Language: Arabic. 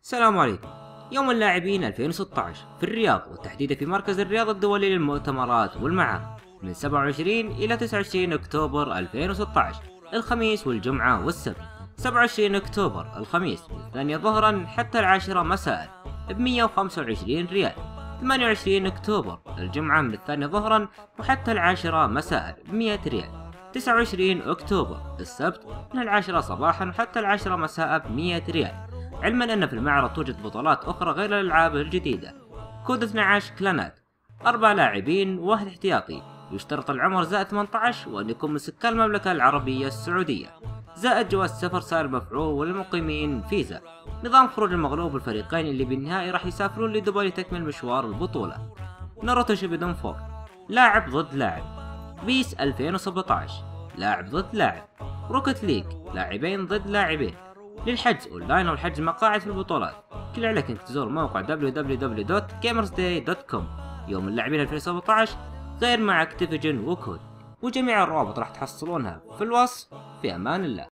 السلام عليكم. يوم اللاعبين 2016 في الرياض، وتحديدا في مركز الرياض الدولي للمؤتمرات والمعارض، من 27 إلى 29 أكتوبر 2016، الخميس والجمعة والسبت. 27 أكتوبر الخميس من 8 ظهرا حتى 10 مساء ب 125 ريال. 28 أكتوبر الجمعة من 8 ظهرا وحتى 10 مساء ب 100 ريال. 29 أكتوبر السبت من 10 صباحا حتى 10 مساء ب 100 ريال. علما أن في المعرض توجد بطولات أخرى غير الألعاب الجديدة. كود 12 كلانات، 4 لاعبين و1 احتياطي. يشترط العمر زائد 18 وأن يكون من سكان المملكة العربية السعودية، زائد جواز سفر سائر مفعول وللمقيمين فيزا. نظام خروج المغلوب، الفريقين اللي بالنهائي راح يسافرون لدبي لتكمل مشوار البطولة. ناروتو شيبيدون 4، لاعب ضد لاعب. بيس 2017، لاعب ضد لاعب. روكت ليج، لاعبين ضد لاعبين. للحجز اونلاين او الحجز مقاعد في البطولات، كل عليك انك تزور موقع www.gamersday.com. يوم اللاعبين 2017 غير مع اكتيفيجن وكود، وجميع الروابط راح تحصلونها في الوصف. في امان الله.